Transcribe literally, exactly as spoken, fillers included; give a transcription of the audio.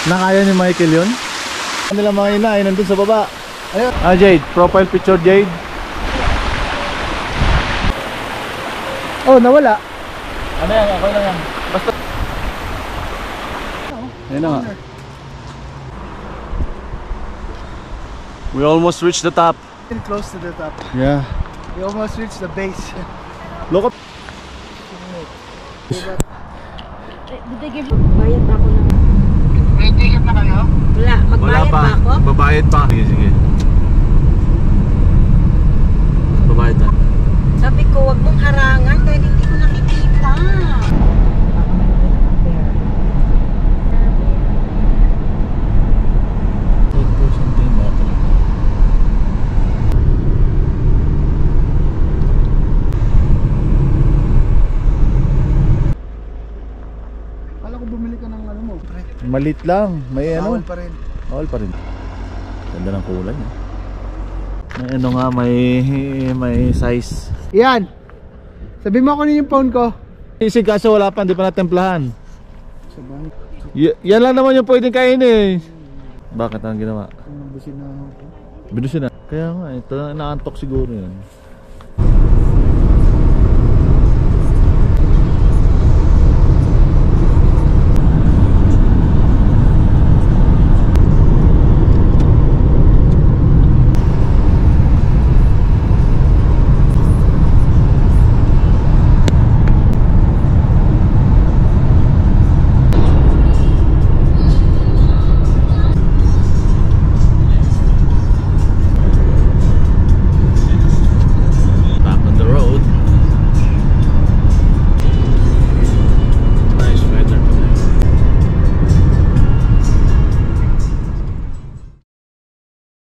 Nakaya ni Michael yun? Ano nila mga ina ay nandun sa baba. Ayun. Ah, Jade, profile picture Jade. Oh, nawala. Ano yan? Okay lang yan. Basta. Ayun na nga. We almost reached the top. Close to the top. Yeah. We almost reached the base. Look up. Bayad pa ako lang. May ticket na kayo? Wala, magbayad pa ako? Babayad pa. Sige, sige. Babayad na. Sabi ko, wag mong harangan dahil hindi ko nakikita. Kala ko bumili ka ng ano mo, pre. Malit lang. May ano. Bawal pa rin. Bawal pa rin. Ganda ng kulay niya. May ano nga, may may size. Yan. Sabi mo ako yung phone ko. Isig kaso wala pa, hindi pa natemplahan. Sabay. Y yan lang naman yung pwedeng kainin eh. Bakit ang ginawa? Ang busin na ako. Binusin na. Kaya nga, ito naantok siguro yun.